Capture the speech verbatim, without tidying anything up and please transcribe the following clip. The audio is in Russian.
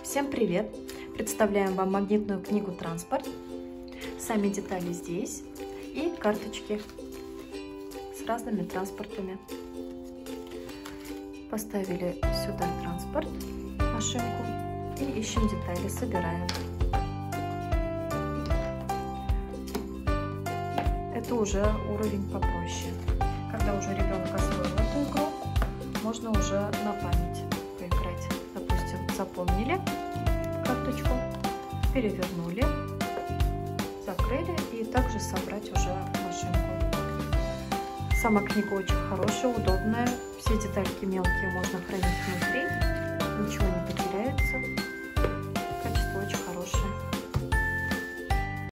Всем привет! Представляем вам магнитную книгу «Транспорт». Сами детали здесь и карточки с разными транспортами. Поставили сюда транспорт, машинку, и ищем детали, собираем. Это уже уровень попроще. Когда уже ребенок освоил эту игру, можно уже на память поиграть. Допустим, запомнили карточку, перевернули, закрыли и также собрать уже машинку. Сама книга очень хорошая, удобная. Все детальки мелкие можно хранить внутри, ничего не